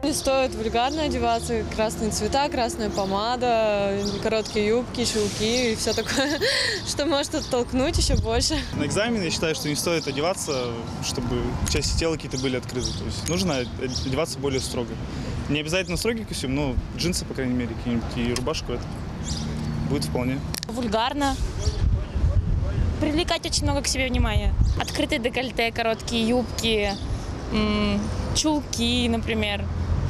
Не стоит вульгарно одеваться, красные цвета, красная помада, короткие юбки, чулки и все такое, что может оттолкнуть еще больше. На экзамен я считаю, что не стоит одеваться, чтобы части тела какие-то были открыты. То есть нужно одеваться более строго. Не обязательно строгий костюм, но джинсы, по крайней мере, какие-нибудь и рубашку, это будет вполне. Вульгарно. Привлекать очень много к себе внимания. Открытые декольте, короткие юбки, чулки, например.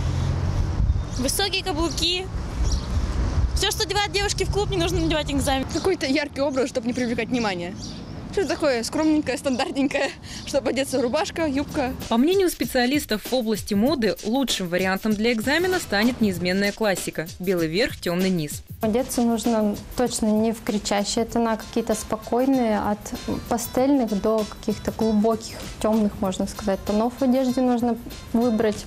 Высокие каблуки. Все, что одевают девушки в клуб, не нужно надевать экзамен. Какой-то яркий образ, чтобы не привлекать внимание. Что-то такое скромненькое, стандартненькое, чтобы одеться рубашка, юбка. По мнению специалистов в области моды, лучшим вариантом для экзамена станет неизменная классика – белый верх, темный низ. Одеться нужно точно не в кричащие тона, какие-то спокойные, от пастельных до каких-то глубоких, темных, можно сказать, тонов в одежде нужно выбрать.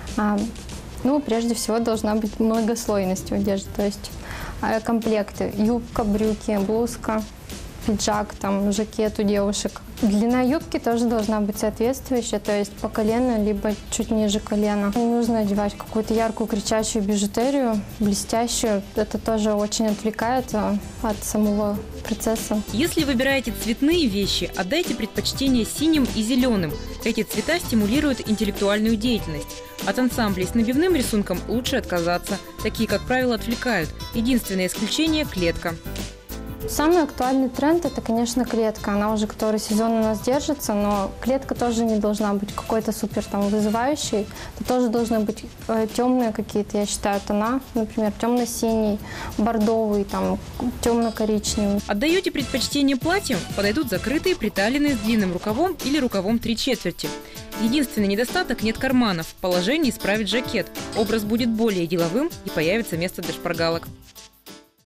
Прежде всего, должна быть многослойность в одежде, то есть комплекты – юбка, брюки, блузка, пиджак, жакет у девушек. Длина юбки тоже должна быть соответствующая, то есть по колено, либо чуть ниже колена. Не нужно одевать какую-то яркую кричащую бижутерию, блестящую. Это тоже очень отвлекает от самого процесса. Если выбираете цветные вещи, отдайте предпочтение синим и зеленым. Эти цвета стимулируют интеллектуальную деятельность. От ансамблей с набивным рисунком лучше отказаться. Такие, как правило, отвлекают. Единственное исключение – клетка. Самый актуальный тренд – это, конечно, клетка. Она уже который сезон у нас держится, но клетка тоже не должна быть какой-то супер вызывающей. Это тоже должны быть темные какие-то, я считаю, тона. Например, темно-синий, бордовый, темно-коричневый. Отдаете предпочтение платьям? Подойдут закрытые, приталенные с длинным рукавом или рукавом 3/4. Единственный недостаток – нет карманов. Положение исправит жакет. Образ будет более деловым и появится место для шпаргалок.